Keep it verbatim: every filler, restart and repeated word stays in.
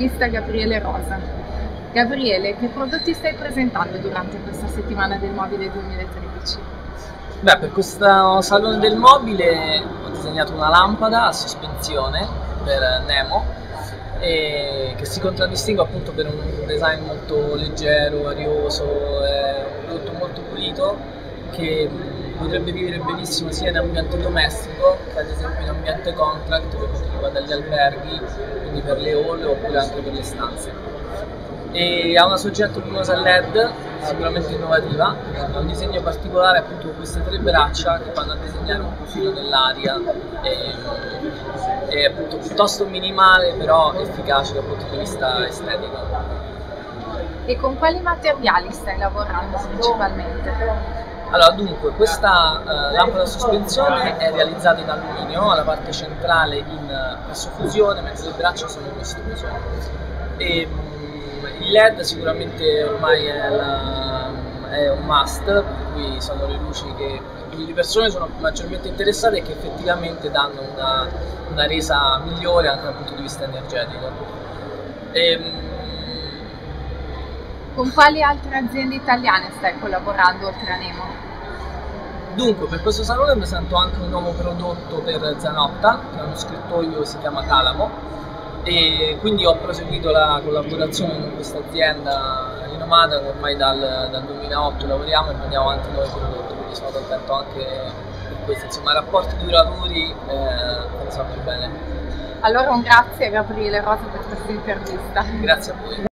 Mister Gabriele Rosa. Gabriele, che prodotti stai presentando durante questa settimana del mobile duemilatredici? Beh, per questo salone del mobile ho disegnato una lampada a sospensione per Nemo, e che si contraddistingue appunto per un design molto leggero, arioso, è un prodotto molto pulito che potrebbe vivere benissimo sia in ambiente domestico che ad esempio in ambiente contract per quanto riguarda gli alberghi, quindi per le hall oppure anche per le stanze. E ha una sorgente luminosa L E D sicuramente innovativa, ha un disegno particolare appunto con queste tre braccia che vanno a disegnare un profilo dell'aria, e, è appunto piuttosto minimale però efficace dal punto di vista estetico. E con quali materiali stai lavorando principalmente? Allora, dunque, questa uh, lampada a sospensione è realizzata in alluminio, alla parte centrale in pressofusione, mentre le braccia sono in estruso. E, um, il L E D sicuramente ormai è, la, è un must, per cui sono le luci che le persone sono maggiormente interessate e che effettivamente danno una, una resa migliore anche dal punto di vista energetico. E, um, Con quali altre aziende italiane stai collaborando oltre a Nemo? Dunque, per questo salone presento anche un nuovo prodotto per Zanotta, che è uno scrittoio che si chiama Calamo, e quindi ho proseguito la collaborazione con questa azienda rinomata che ormai dal, dal duemilaotto lavoriamo e andiamo avanti nuovi prodotti, quindi sono contento anche per questo. Insomma, rapporti duraturi eh, pensate bene. Allora un grazie a Gabriele Rosa per questa intervista. Grazie a voi.